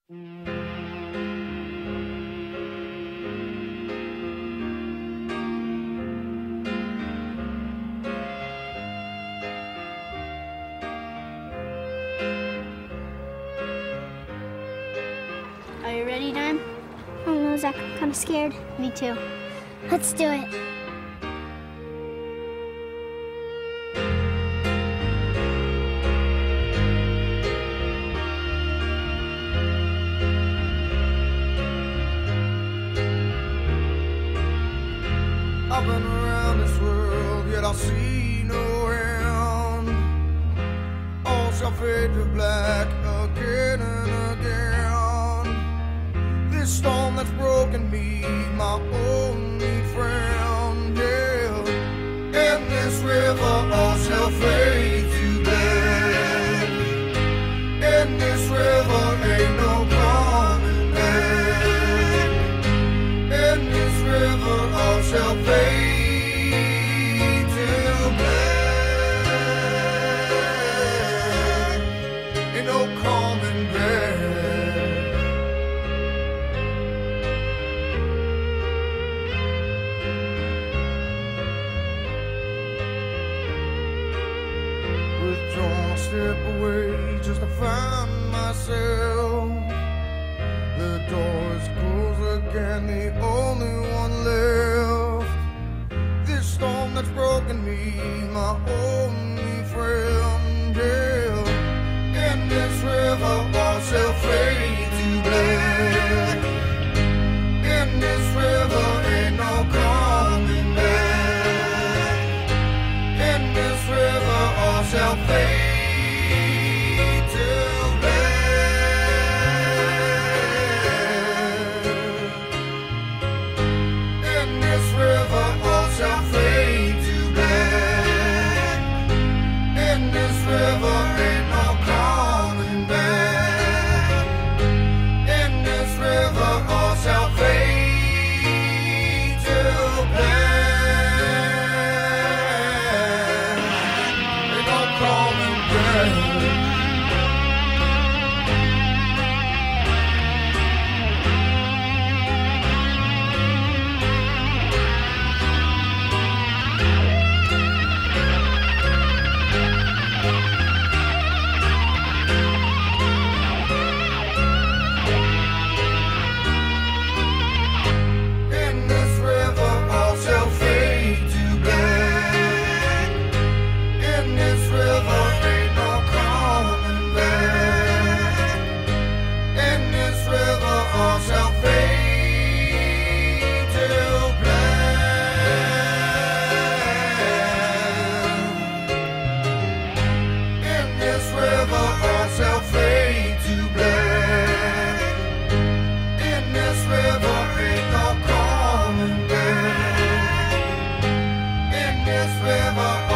Are you ready, Dime? I don't know, Zach. I'm kind of scared. Me too. Let's do it. I've been around this world, yet I see no end. All shall fade to black again and again. This storm that's broken me, my only friend, yeah. In this river all shall fade to black. In this river ain't no coming back. In this river all shall fade to black. Ain't no coming back. Withdrawn, I step away just to find myself. The door is closed again, the only one left. This storm that's broken me, my only friend, yeah. In this river all shall fade to black. In this river ain't no coming back. In this river all shall fade to black. In this river all shall fade to black. In this river ain't no coming back. In this river all shall fade to black. Ain't no coming back. In this river all shall fade to black. In this river ain't no coming back. In this river all shall fade to black. In this river all shall fade to black. In this river ain't no coming back. In this river